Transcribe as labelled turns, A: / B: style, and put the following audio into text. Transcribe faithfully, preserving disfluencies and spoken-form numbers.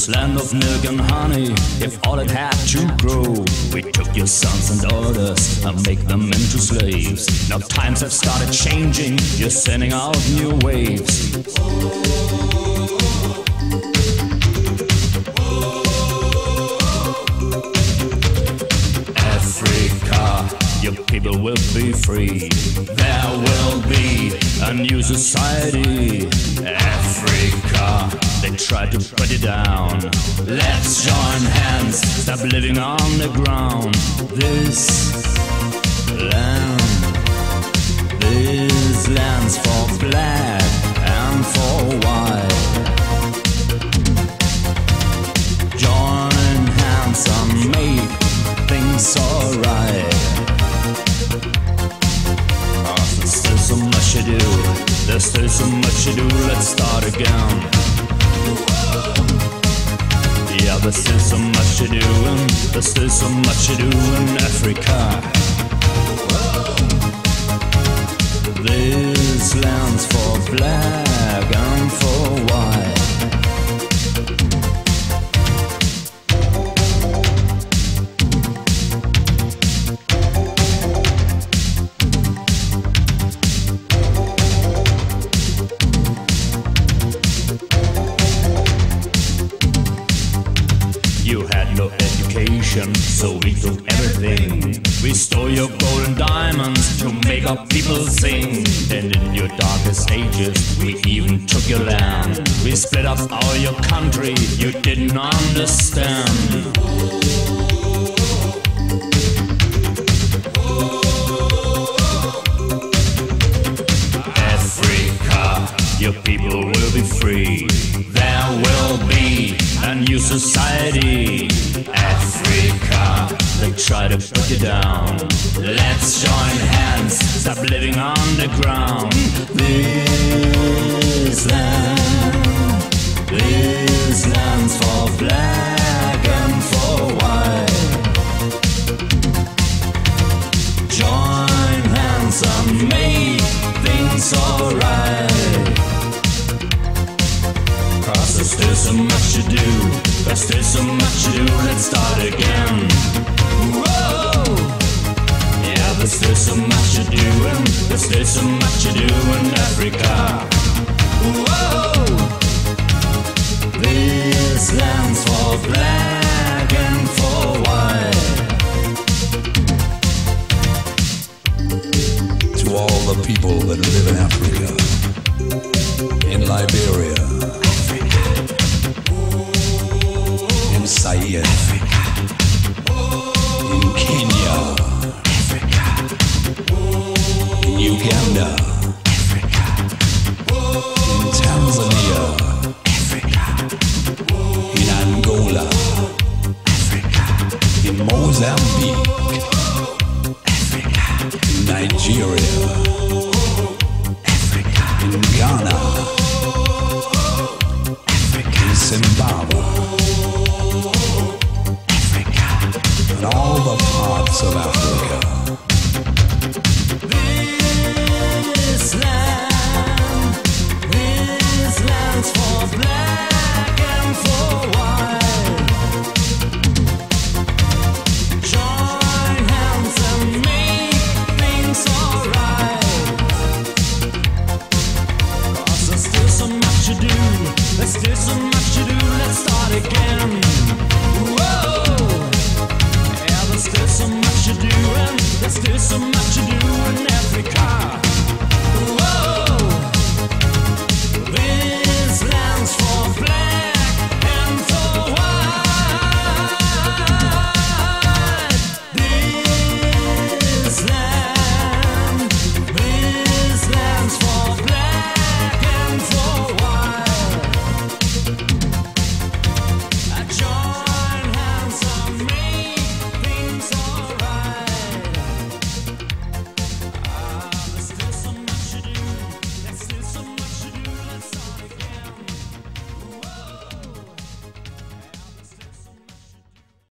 A: this land of milk and honey, if all it had to grow. We took your sons and daughters and make them into slaves. Now times have started changing, you're sending out new waves. Africa, your people will be free. There will be a new society. Africa, they try to put it down. Let's join hands, stop living on the ground. This land, this land's for black and for white. Join hands and make things alright. Oh, there's still so much to do, there's still so much to do, let's start again. Yeah, there's still so much to do, and there's still so much to do in Africa. This land's for black and for white. You had no education, so we took everything. We stole your gold and diamonds to make our people sing. And in your darkest ages, we even took your land. We split up all your country, you didn't understand. Africa, your people will be free. There will be a new society. Africa, they try to put you down. Let's join hands, stop living on the ground. This land, this land's for black and for white. Join hands and make things alright. Cause there's still so much to do, there's still so much to do, let's start again. Whoa! Yeah, there's still so much to do, and there's still so much to do in Africa. Whoa! This land's for black and for white.
B: To all the people that live in Africa, in Liberia, in Zaire, in Kenya, in Uganda, in Tanzania, in Angola, in Mozambique, in Nigeria, in Ghana, in Zimbabwe, and all the parts of Africa.